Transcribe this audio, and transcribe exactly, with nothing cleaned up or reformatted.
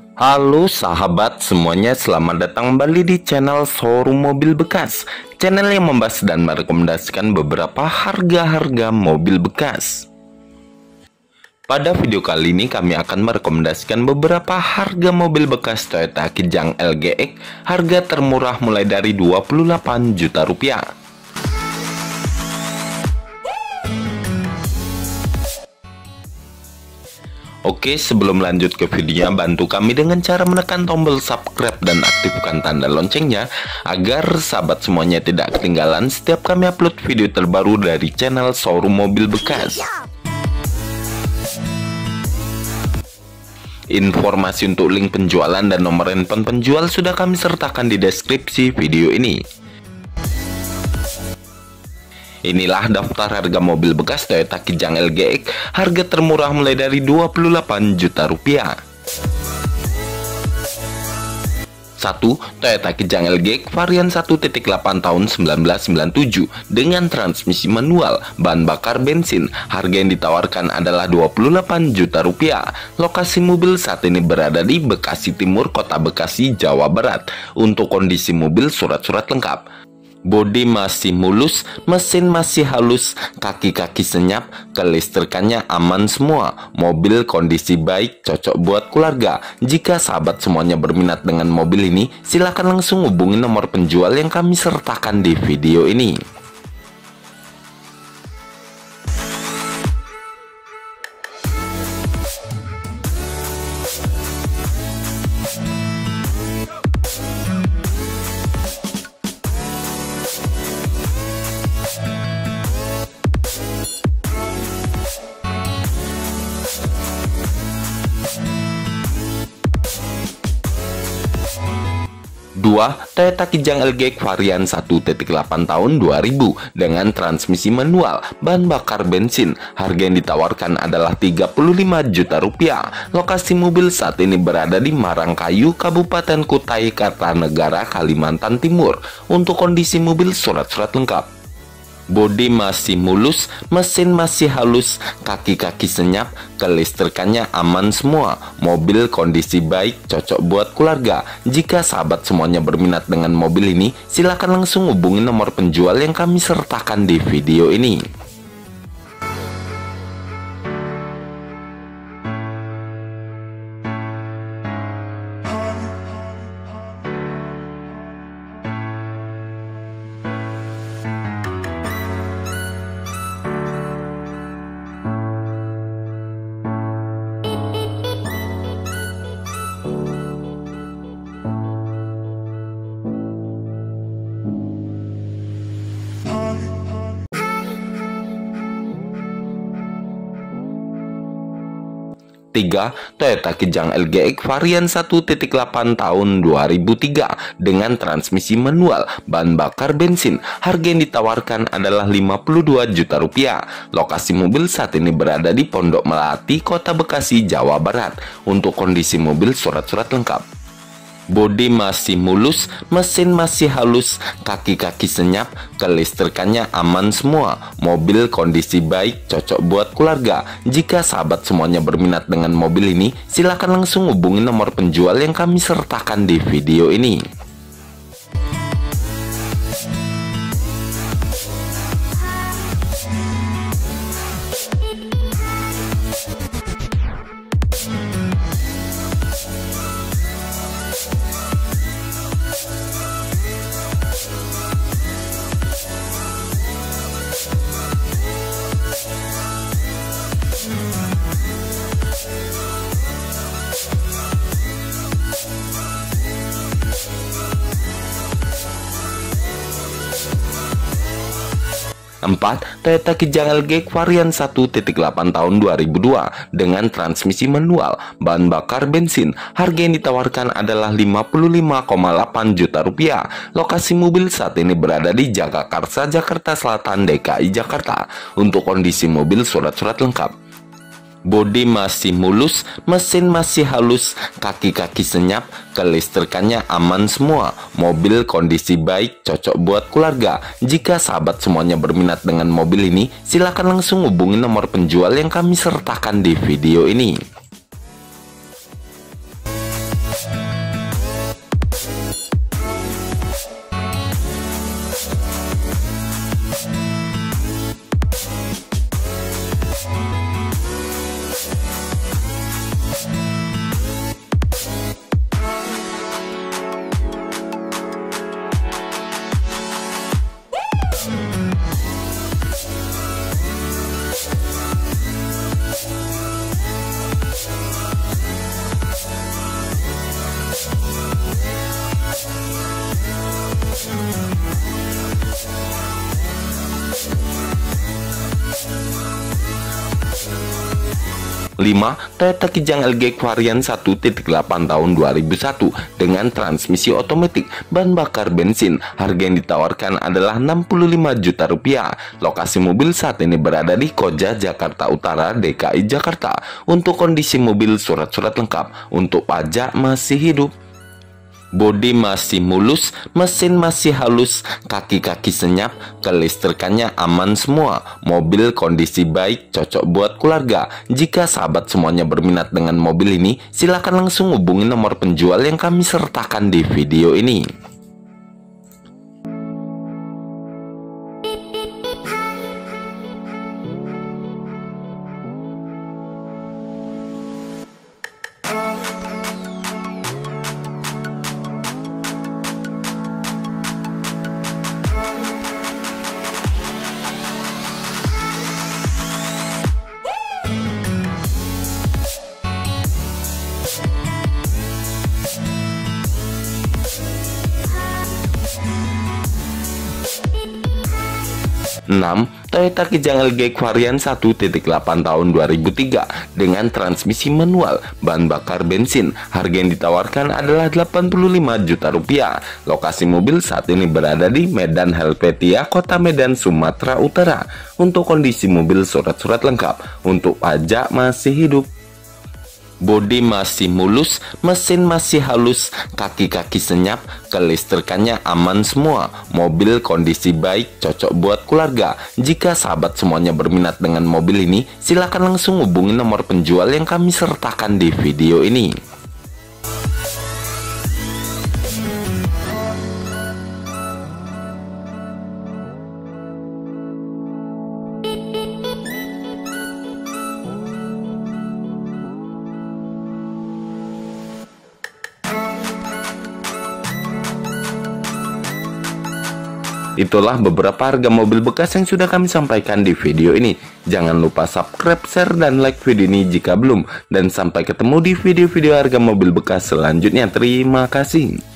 Halo sahabat semuanya, selamat datang kembali di channel Showroom Mobil Bekas, channel yang membahas dan merekomendasikan beberapa harga-harga mobil bekas. Pada video kali ini kami akan merekomendasikan beberapa harga mobil bekas Toyota Kijang L G X, harga termurah mulai dari dua puluh delapan juta rupiah. Oke, sebelum lanjut ke videonya, bantu kami dengan cara menekan tombol subscribe dan aktifkan tanda loncengnya agar sahabat semuanya tidak ketinggalan setiap kami upload video terbaru dari channel Showroom Mobil Bekas. Informasi untuk link penjualan dan nomor handphone penjual sudah kami sertakan di deskripsi video ini. Inilah daftar harga mobil bekas Toyota Kijang L G X, harga termurah mulai dari dua puluh delapan juta rupiah. satu. Toyota Kijang L G X varian satu titik delapan tahun seribu sembilan ratus sembilan puluh tujuh dengan transmisi manual, bahan bakar bensin. Harga yang ditawarkan adalah dua puluh delapan juta rupiah. Lokasi mobil saat ini berada di Bekasi Timur, Kota Bekasi, Jawa Barat. Untuk kondisi mobil, surat-surat lengkap. Bodi masih mulus, mesin masih halus, kaki-kaki senyap, kelistrikannya aman semua. Mobil kondisi baik, cocok buat keluarga. Jika sahabat semuanya berminat dengan mobil ini, silahkan langsung hubungi nomor penjual yang kami sertakan di video ini. dua. Toyota Kijang L G X varian satu titik delapan tahun dua ribu dengan transmisi manual, bahan bakar bensin. Harga yang ditawarkan adalah tiga puluh lima juta rupiah. Lokasi mobil saat ini berada di Marangkayu, Kabupaten Kutai Kartanegara, Kalimantan Timur. Untuk kondisi mobil, surat-surat lengkap. Bodi masih mulus, mesin masih halus, kaki-kaki senyap, kelistrikannya aman semua. Mobil kondisi baik, cocok buat keluarga. Jika sahabat semuanya berminat dengan mobil ini, silahkan langsung hubungi nomor penjual yang kami sertakan di video ini. tiga. Toyota Kijang L G X varian satu titik delapan tahun dua ribu tiga dengan transmisi manual, bahan bakar bensin. Harga yang ditawarkan adalah lima puluh dua juta rupiah. Lokasi mobil saat ini berada di Pondok Melati, Kota Bekasi, Jawa Barat. Untuk kondisi mobil, surat-surat lengkap. Bodi masih mulus, mesin masih halus, kaki-kaki senyap, kelistrikannya aman semua. Mobil kondisi baik, cocok buat keluarga. Jika sahabat semuanya berminat dengan mobil ini, silahkan langsung hubungi nomor penjual yang kami sertakan di video ini. empat. Toyota Kijang L G X varian satu titik delapan tahun dua ribu dua dengan transmisi manual, bahan bakar bensin. Harga yang ditawarkan adalah lima puluh lima koma delapan juta rupiah. Lokasi mobil saat ini berada di Jagakarsa, Jakarta Selatan, D K I Jakarta. Untuk kondisi mobil, surat-surat lengkap. Bodi masih mulus, mesin masih halus, kaki-kaki senyap, kelistrikannya aman semua. Mobil kondisi baik, cocok buat keluarga. Jika sahabat semuanya berminat dengan mobil ini, silahkan langsung hubungi nomor penjual yang kami sertakan di video ini. lima. Toyota Kijang L G varian satu titik delapan tahun dua ribu satu dengan transmisi otomatis, bahan bakar bensin. Harga yang ditawarkan adalah enam puluh lima juta rupiah. Lokasi mobil saat ini berada di Koja, Jakarta Utara, D K I Jakarta. Untuk kondisi mobil, surat-surat lengkap. Untuk pajak masih hidup. Bodi masih mulus, mesin masih halus, kaki-kaki senyap, kelistrikannya aman semua. Mobil kondisi baik, cocok buat keluarga. Jika sahabat semuanya berminat dengan mobil ini, silakan langsung hubungi nomor penjual yang kami sertakan di video ini. enam. Toyota Kijang L G varian satu titik delapan tahun dua ribu tiga dengan transmisi manual, bahan bakar bensin. Harga yang ditawarkan adalah delapan puluh lima juta rupiah. Lokasi mobil saat ini berada di Medan Helvetia, Kota Medan, Sumatera Utara. Untuk kondisi mobil, surat-surat lengkap. Untuk pajak masih hidup. Bodi masih mulus, mesin masih halus, kaki-kaki senyap, kelistrikannya aman semua. Mobil kondisi baik, cocok buat keluarga. Jika sahabat semuanya berminat dengan mobil ini, silakan langsung hubungi nomor penjual yang kami sertakan di video ini. Itulah beberapa harga mobil bekas yang sudah kami sampaikan di video ini. Jangan lupa subscribe, share, dan like video ini jika belum. Dan sampai ketemu di video-video harga mobil bekas selanjutnya. Terima kasih.